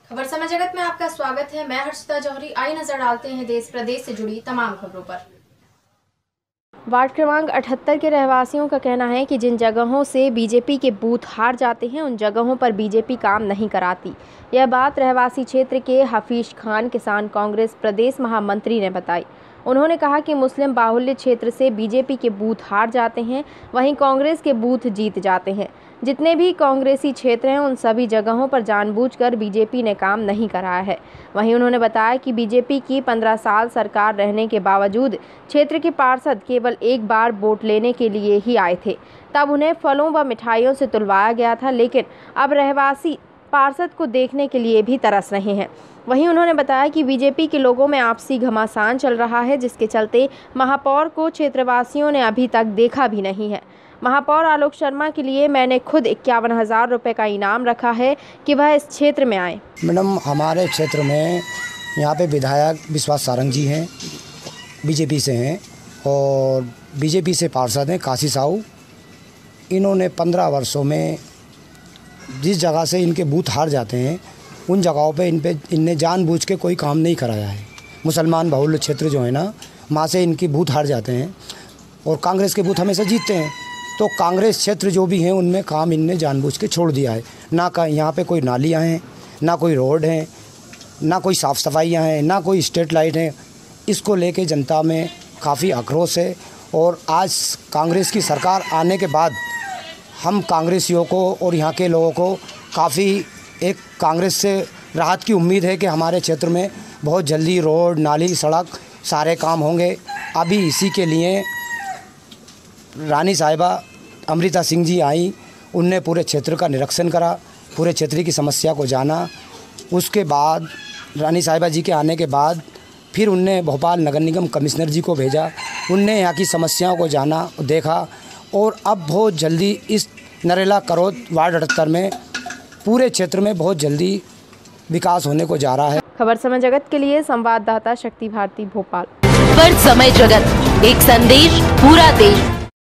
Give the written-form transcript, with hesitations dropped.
खबर समय जगत में आपका स्वागत है। मैं हर्षिता जौहरी। आई नजर डालते हैं देश प्रदेश से जुड़ी तमाम खबरों पर। वार्ड क्रमांक 78 के रहवासियों का कहना है कि जिन जगहों से बीजेपी के बूथ हार जाते हैं उन जगहों पर बीजेपी काम नहीं कराती। यह बात रहवासी क्षेत्र के हफीज खान किसान कांग्रेस प्रदेश महामंत्री ने बताई। उन्होंने कहा कि मुस्लिम बाहुल्य क्षेत्र से बीजेपी के बूथ हार जाते हैं, वहीं कांग्रेस के बूथ जीत जाते हैं। जितने भी कांग्रेसी क्षेत्र हैं उन सभी जगहों पर जानबूझकर बीजेपी ने काम नहीं कराया है। वहीं उन्होंने बताया कि बीजेपी की 15 साल सरकार रहने के बावजूद क्षेत्र के पार्षद केवल एक बार वोट लेने के लिए ही आए थे। तब उन्हें फलों व मिठाइयों से तुलवाया गया था, लेकिन अब रहवासी पार्षद को देखने के लिए भी तरस रहे हैं। वहीं उन्होंने बताया कि बीजेपी के लोगों में आपसी घमासान चल रहा है, जिसके चलते महापौर को क्षेत्रवासियों ने अभी तक देखा भी नहीं है। महापौर आलोक शर्मा के लिए मैंने खुद 51,000 रुपये का इनाम रखा है कि वह इस क्षेत्र में आए। मैडम, हमारे क्षेत्र में यहाँ पे विधायक विश्वास सारंग जी हैं, बीजेपी से हैं, और बीजेपी से पार्षद हैं काशी साहू। इन्होंने 15 वर्षों में जिस जगह से इनके बूथ हार जाते हैं उन जगहों पे इनने जानबूझ के कोई काम नहीं कराया है। मुसलमान बहुल्य क्षेत्र जो है ना, वहाँ से इनके बूथ हार जाते हैं और कांग्रेस के बूथ हमेशा जीतते हैं। तो कांग्रेस क्षेत्र जो भी हैं उनमें काम इनने जानबूझ के छोड़ दिया है। ना यहाँ पे कोई नालियाँ हैं, ना कोई रोड हैं, ना कोई साफ़ सफाइयाँ हैं, ना कोई स्ट्रीट लाइट हैं। इसको लेके जनता में काफ़ी आक्रोश है। और आज कांग्रेस की सरकार आने के बाद हम कांग्रेसियों को और यहाँ के लोगों को काफ़ी एक कांग्रेस से राहत की उम्मीद है कि हमारे क्षेत्र में बहुत जल्दी रोड, नाली, सड़क सारे काम होंगे। अभी इसी के लिए रानी साहिबा अमृता सिंह जी आई, उनने पूरे क्षेत्र का निरीक्षण करा, पूरे क्षेत्र की समस्या को जाना। उसके बाद रानी साहिबा जी के आने के बाद फिर उनने भोपाल नगर निगम कमिश्नर जी को भेजा, उनने यहाँ की समस्याओं को जाना, देखा, और अब बहुत जल्दी इस नरेला करौद वार्ड 78 में पूरे क्षेत्र में बहुत जल्दी विकास होने को जा रहा है। खबर समय जगत के लिए संवाददाता शक्ति भारती, भोपाल। खबर समय जगत, एक संदेश पूरा देश।